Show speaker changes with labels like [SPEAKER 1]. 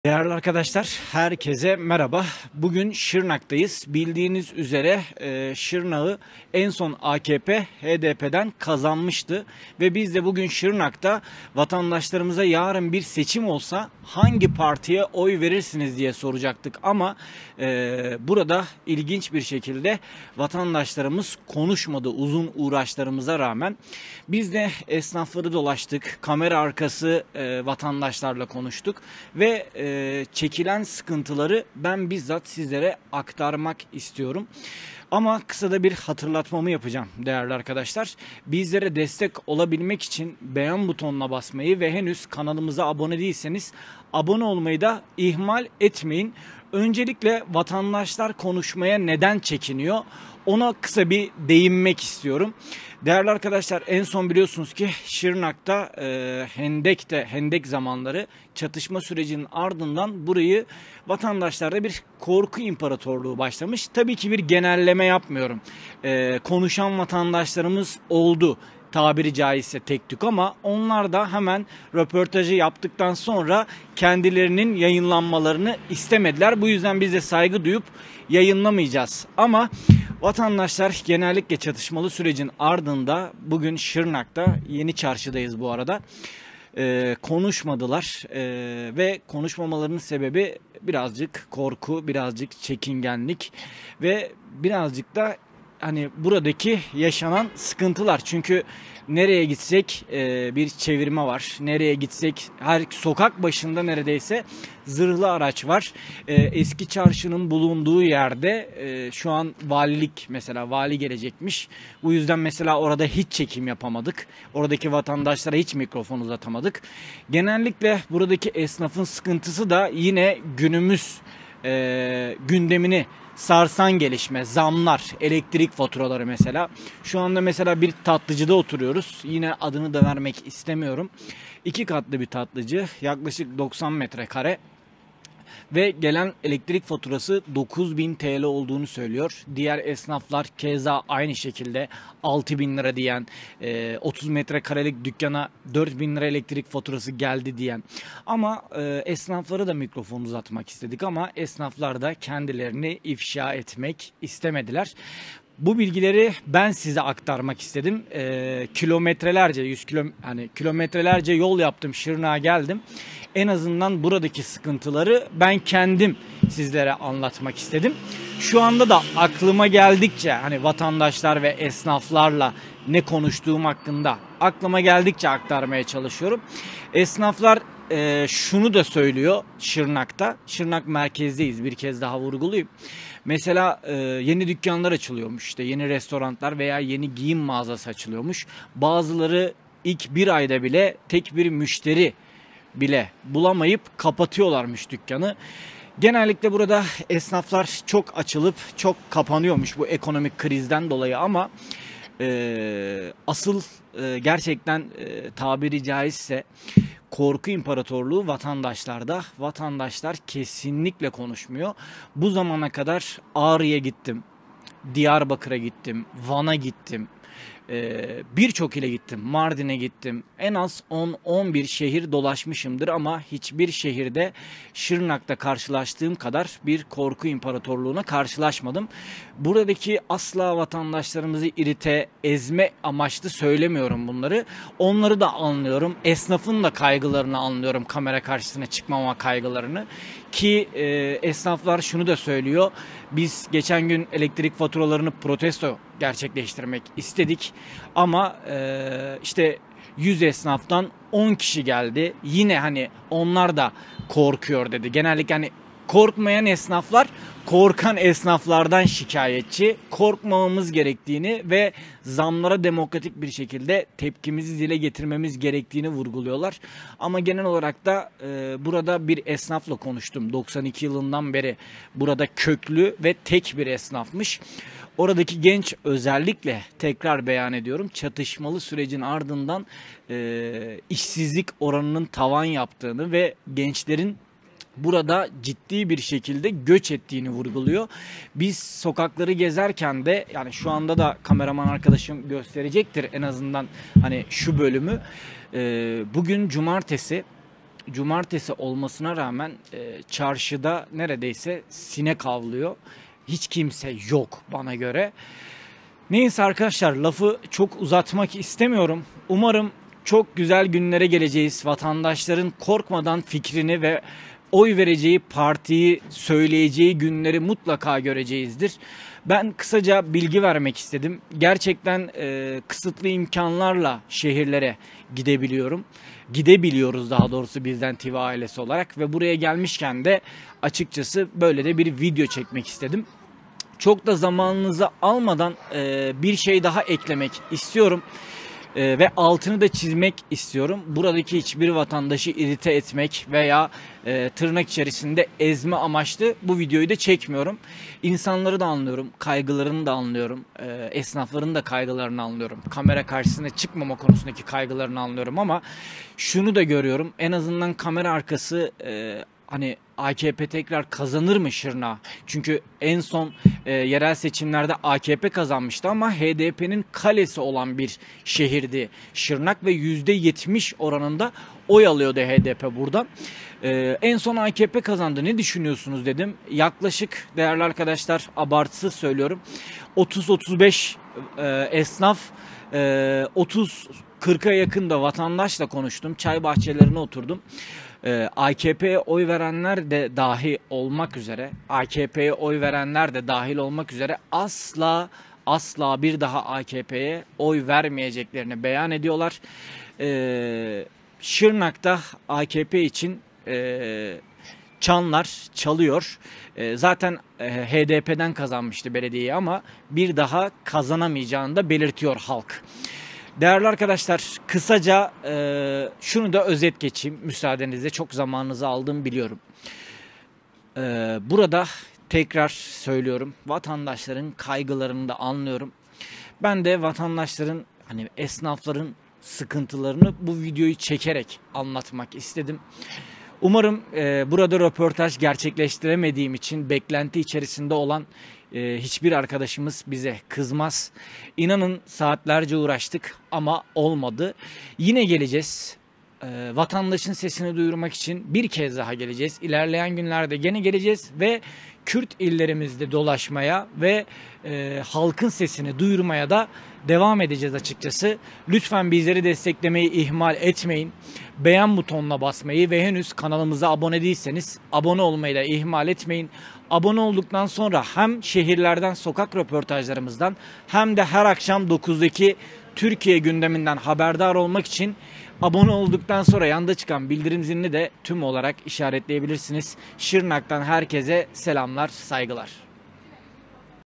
[SPEAKER 1] Değerli arkadaşlar, herkese merhaba. Bugün Şırnak'tayız. Bildiğiniz üzere Şırnak'ı en son AKP HDP'den kazanmıştı. Ve biz de bugün Şırnak'ta vatandaşlarımıza yarın bir seçim olsa hangi partiye oy verirsiniz diye soracaktık. Ama burada ilginç bir şekilde vatandaşlarımız konuşmadı uzun uğraşlarımıza rağmen. Biz de esnafları dolaştık, kamera arkası vatandaşlarla konuştuk ve çekilen sıkıntıları ben bizzat sizlere aktarmak istiyorum. Ama kısa da bir hatırlatmamı yapacağım değerli arkadaşlar. Bizlere destek olabilmek için beğen butonuna basmayı ve henüz kanalımıza abone değilseniz abone olmayı da ihmal etmeyin. Öncelikle vatandaşlar konuşmaya neden çekiniyor? Ona kısa bir değinmek istiyorum. Değerli arkadaşlar, en son biliyorsunuz ki Şırnak'ta Hendek zamanları çatışma sürecinin ardından burayı vatandaşlarda bir korku imparatorluğu başlamış. Tabii ki bir genelleme yapmıyorum. Konuşan vatandaşlarımız oldu, tabiri caizse tek tük, ama onlar da hemen röportajı yaptıktan sonra kendilerinin yayınlanmalarını istemediler. Bu yüzden biz de saygı duyup yayınlamayacağız. Ama vatandaşlar genellikle çatışmalı sürecin ardında bugün Şırnak'ta, Yeni Çarşı'dayız bu arada, konuşmadılar ve konuşmamalarının sebebi birazcık korku, birazcık çekingenlik ve birazcık da hani buradaki yaşanan sıkıntılar. Çünkü nereye gitsek bir çevirme var. Nereye gitsek her sokak başında neredeyse zırhlı araç var. Eski çarşının bulunduğu yerde şu an valilik, mesela vali gelecekmiş. Bu yüzden mesela orada hiç çekim yapamadık. Oradaki vatandaşlara hiç mikrofon uzatamadık. Genellikle buradaki esnafın sıkıntısı da yine günümüz gündemini sarsan gelişme, zamlar, elektrik faturaları mesela. Şu anda mesela bir tatlıcıda oturuyoruz. Yine adını da vermek istemiyorum. 2 katlı bir tatlıcı, yaklaşık 90 metrekare. Ve gelen elektrik faturası 9.000 TL olduğunu söylüyor. Diğer esnaflar keza aynı şekilde 6.000 lira diyen, 30 metrekarelik dükkana 4.000 lira elektrik faturası geldi diyen. Ama esnafları da mikrofon uzatmak istedik ama esnaflar da kendilerini ifşa etmek istemediler. Bu bilgileri ben size aktarmak istedim. Kilometrelerce, kilometrelerce yol yaptım, Şırnak'a geldim. En azından buradaki sıkıntıları ben kendim sizlere anlatmak istedim. Şu anda da aklıma geldikçe, hani vatandaşlar ve esnaflarla ne konuştuğum hakkında aklıma geldikçe aktarmaya çalışıyorum. Esnaflar şunu da söylüyor Şırnak'ta. Şırnak merkezdeyiz, bir kez daha vurgulayayım. Mesela yeni dükkanlar açılıyormuş, işte yeni restoranlar veya yeni giyim mağazası açılıyormuş. Bazıları ilk bir ayda bile tek bir müşteri bile bulamayıp kapatıyorlarmış dükkanı. Genellikle burada esnaflar çok açılıp çok kapanıyormuş bu ekonomik krizden dolayı, ama asıl gerçekten tabiri caizse korku imparatorluğu vatandaşlarda. Vatandaşlar kesinlikle konuşmuyor. Bu zamana kadar Ağrı'ya gittim, Diyarbakır'a gittim, Van'a gittim. Birçok ile gittim. Mardin'e gittim. En az 10-11 şehir dolaşmışımdır ama hiçbir şehirde Şırnak'ta karşılaştığım kadar bir korku imparatorluğuna karşılaşmadım. Buradaki asla vatandaşlarımızı irite, ezme amaçlı söylemiyorum bunları. Onları da anlıyorum. Esnafın da kaygılarını anlıyorum, kamera karşısına çıkmama kaygılarını. Ki esnaflar şunu da söylüyor. Biz geçen gün elektrik faturalarını protesto gerçekleştirmek istedik. Ama işte 100 esnaftan 10 kişi geldi. Yine hani onlar da korkuyor dedi. Genellikle hani korkmayan esnaflar korkan esnaflardan şikayetçi. Korkmamamız gerektiğini ve zamlara demokratik bir şekilde tepkimizi dile getirmemiz gerektiğini vurguluyorlar. Ama genel olarak da burada bir esnafla konuştum. 92 yılından beri burada köklü ve tek bir esnafmış. Oradaki genç, özellikle tekrar beyan ediyorum, çatışmalı sürecin ardından işsizlik oranının tavan yaptığını ve gençlerin burada ciddi bir şekilde göç ettiğini vurguluyor. Biz sokakları gezerken de, yani şu anda da kameraman arkadaşım gösterecektir en azından hani şu bölümü. Bugün cumartesi, cumartesi olmasına rağmen çarşıda neredeyse sinek avlıyor. Hiç kimse yok bana göre. Neyse arkadaşlar, lafı çok uzatmak istemiyorum. Umarım çok güzel günlere geleceğiz. Vatandaşların korkmadan fikrini ve oy vereceği partiyi söyleyeceği günleri mutlaka göreceğizdir. Ben kısaca bilgi vermek istedim. Gerçekten kısıtlı imkanlarla şehirlere gidebiliyorum. Gidebiliyoruz daha doğrusu, bizden TV ailesi olarak, ve buraya gelmişken de açıkçası böyle de bir video çekmek istedim. Çok da zamanınızı almadan bir şey daha eklemek istiyorum. Ve altını da çizmek istiyorum. Buradaki hiçbir vatandaşı irite etmek veya tırnak içerisinde ezme amaçlı bu videoyu da çekmiyorum. İnsanları da anlıyorum, kaygılarını da anlıyorum, esnafların da kaygılarını anlıyorum. Kamera karşısına çıkmama konusundaki kaygılarını anlıyorum, ama şunu da görüyorum. En azından kamera arkası hani AKP tekrar kazanır mı Şırnak'a? Çünkü en son yerel seçimlerde AKP kazanmıştı, ama HDP'nin kalesi olan bir şehirdi Şırnak ve %70 oranında oy alıyordu HDP burada. En son AKP kazandı. Ne düşünüyorsunuz dedim. Yaklaşık, değerli arkadaşlar, abartısız söylüyorum, 30-35 esnaf, 30-40'a yakın da vatandaşla konuştum. Çay bahçelerine oturdum. AKP'ye oy verenler de dahil olmak üzere, AKP'ye oy verenler de dahil olmak üzere asla bir daha AKP'ye oy vermeyeceklerini beyan ediyorlar. Şırnak'ta AKP için çanlar çalıyor. Zaten HDP'den kazanmıştı belediyeyi, ama bir daha kazanamayacağını da belirtiyor halk. Değerli arkadaşlar, kısaca şunu da özet geçeyim müsaadenizle, çok zamanınızı aldım biliyorum. Burada tekrar söylüyorum, vatandaşların kaygılarını da anlıyorum. Ben de vatandaşların, hani esnafların sıkıntılarını bu videoyu çekerek anlatmak istedim. Umarım burada röportaj gerçekleştiremediğim için beklenti içerisinde olan hiçbir arkadaşımız bize kızmaz. İnanın saatlerce uğraştık ama olmadı. Yine geleceğiz. Vatandaşın sesini duyurmak için bir kez daha geleceğiz. İlerleyen günlerde gene geleceğiz ve Kürt illerimizde dolaşmaya ve halkın sesini duyurmaya da devam edeceğiz açıkçası. Lütfen bizleri desteklemeyi ihmal etmeyin. Beğen butonuna basmayı ve henüz kanalımıza abone değilseniz abone olmayı da ihmal etmeyin. Abone olduktan sonra hem şehirlerden, sokak röportajlarımızdan, hem de her akşam 9'daki Türkiye gündeminden haberdar olmak için abone olduktan sonra yanda çıkan bildirim zilini de tüm olarak işaretleyebilirsiniz. Şırnak'tan herkese selamlar, saygılar.